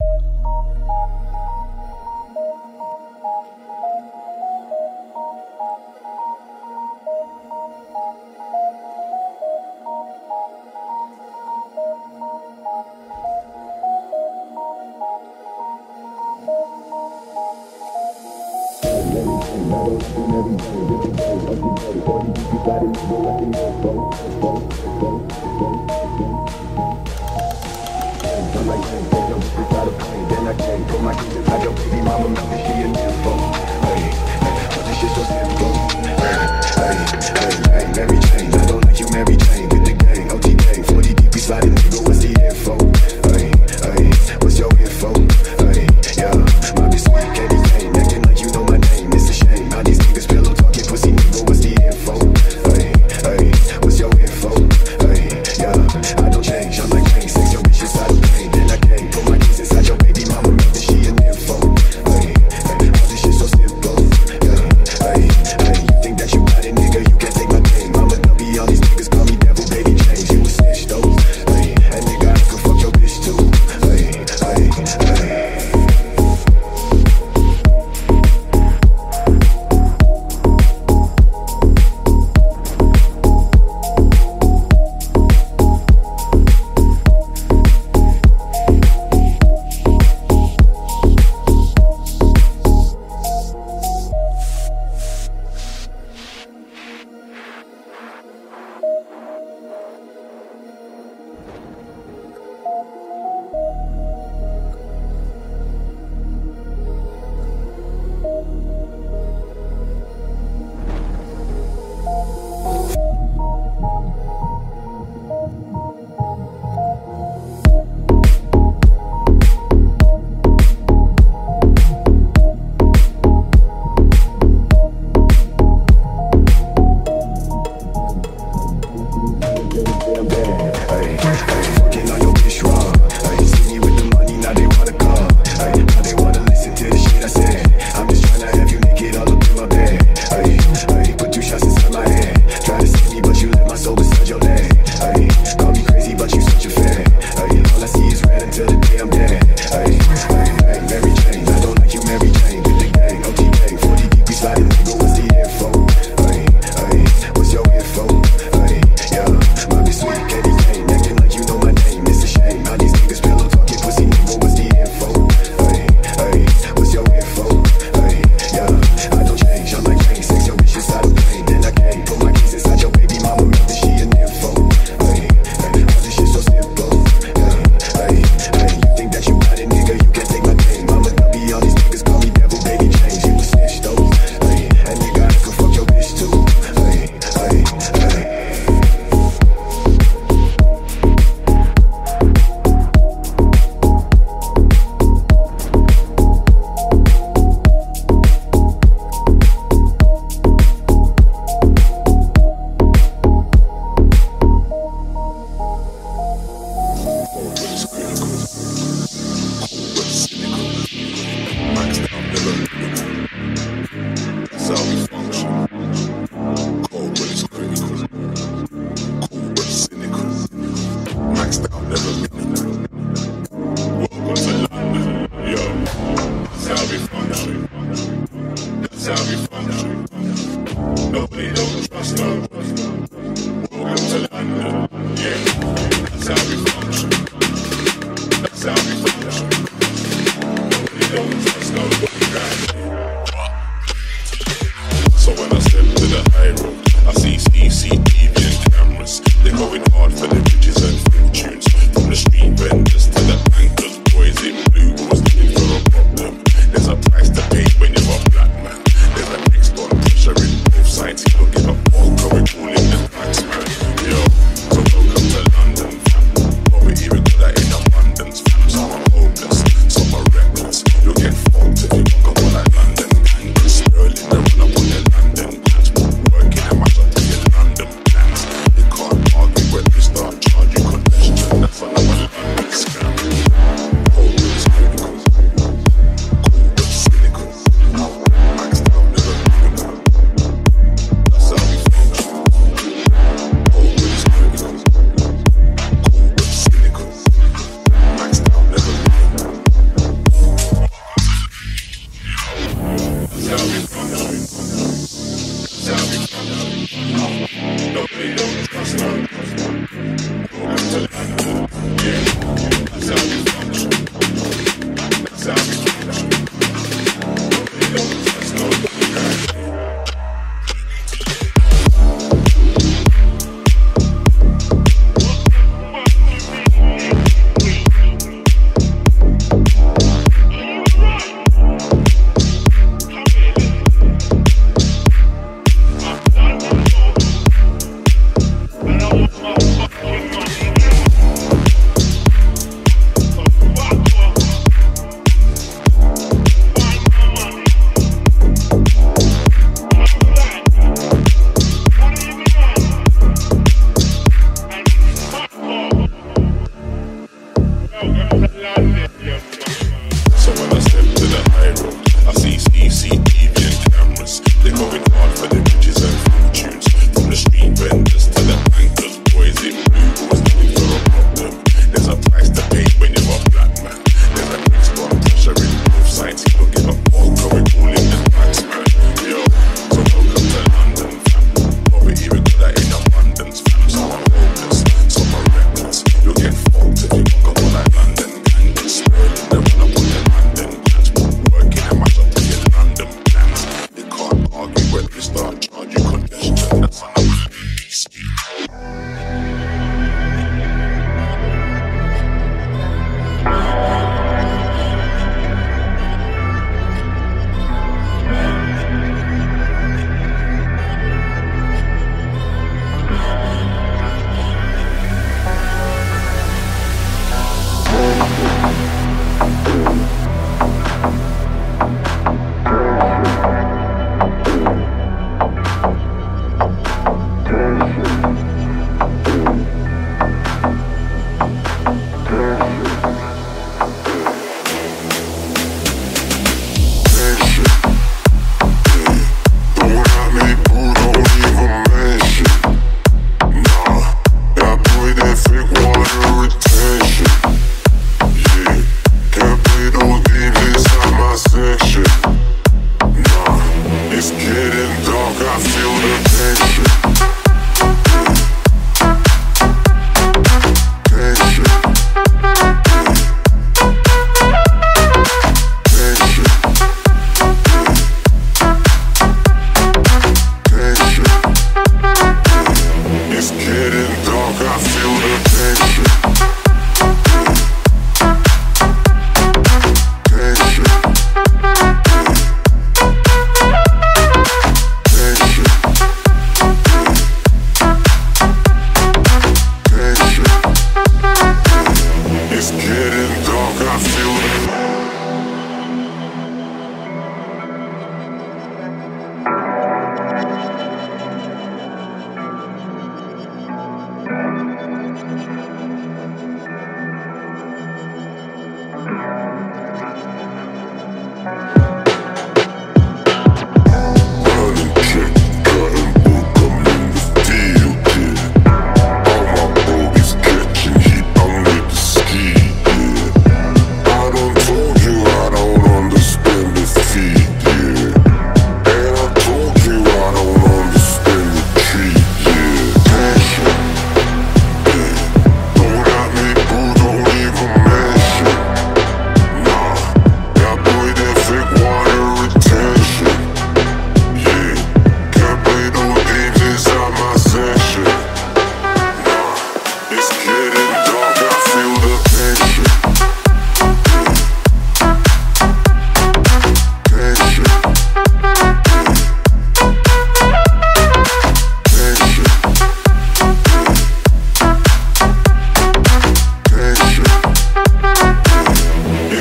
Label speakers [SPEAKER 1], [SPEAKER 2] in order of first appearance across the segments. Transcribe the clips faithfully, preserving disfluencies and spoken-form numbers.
[SPEAKER 1] Then I came, put my keys inside your baby mama milk, and she an info. Ay, ay,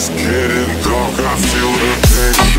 [SPEAKER 1] It's getting dark, I feel the tension.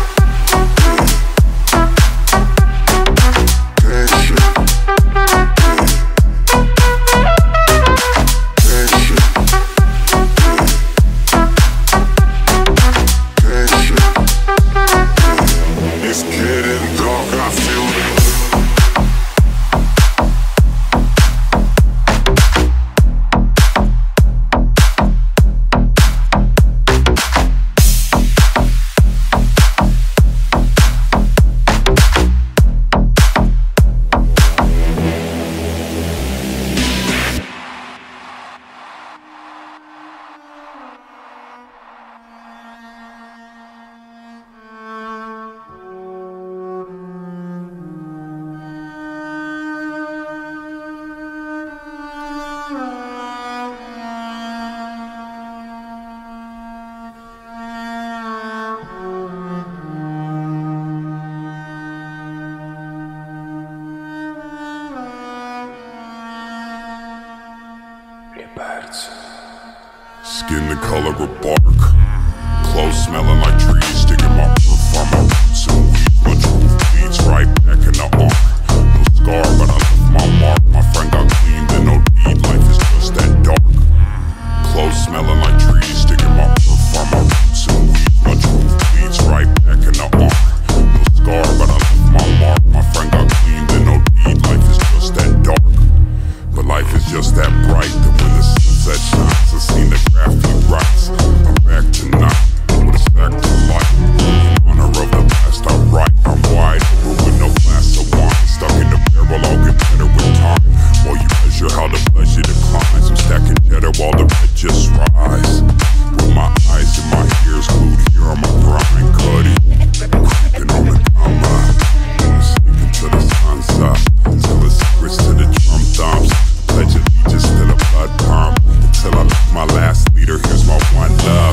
[SPEAKER 2] Skin the color of bark, clothes smelling like trees, sticking my roof on my roots and weeds. My truth bleeds right back in the arc. No scar, but I left my mark. My friend got clean, then no deed. Life is just that dark. Clothes smelling like trees, sticking my roof on my roots and weeds. My truth bleeds right back in the arc. No scar, but I left my mark. My friend got clean, then no deed. Life is just that dark. But life is just that bright that when the sunset shines, I seen the graffiti rights. I'm back tonight with a stack to light. In honor of the past I write. I'm wide open with no glass of wine. Stuck in the barrel, I'll get better with time. While you measure how the pleasure declines, I'm stacking cheddar while the red just rise. With my eyes and my ears glued here on my grind, cutty. Creeping on the combine. I'm sleeping till the sun's up. Till the secrets to the drum thumbs. Pledge allegiance to the blood pump. Until I left my last leader, here's my one love.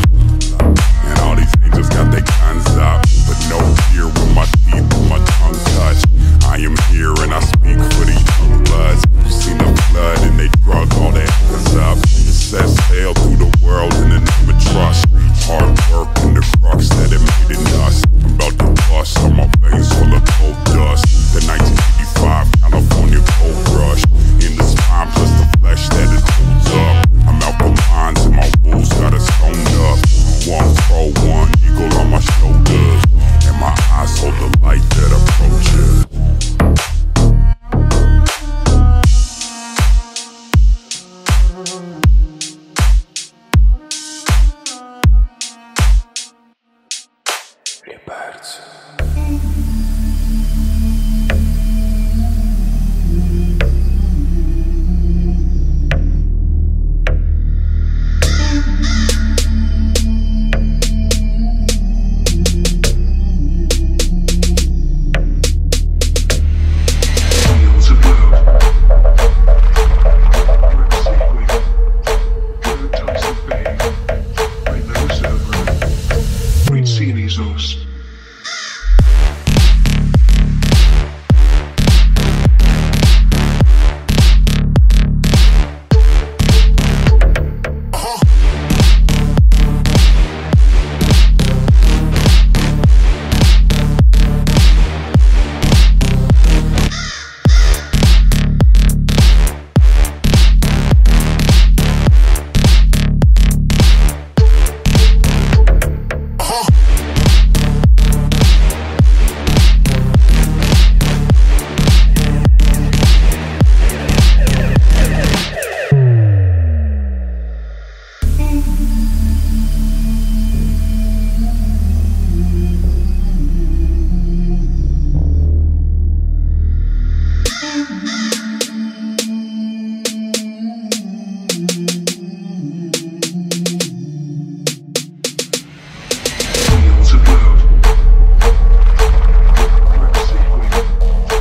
[SPEAKER 2] And all these angels got their guns up, but no fear when my teeth and my tongue touch. I am here and I speak for the young bloods. You seen the flood and they drug all their anchors up. It says sail through the world in the name of trust. Hard work and the crux that it made in us. I'm about to bust on my veins full of gold dust. The nineteen eighty-five California gold rush. In the spine plus the flesh that it holds up. I'm out for mines and my wolves got us sewn up. One pro, one eagle on my shoulders. And my eyes hold the light that approaches.
[SPEAKER 3] Liberty.
[SPEAKER 4] Jesus.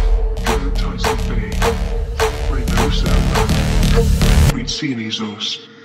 [SPEAKER 4] Seeing these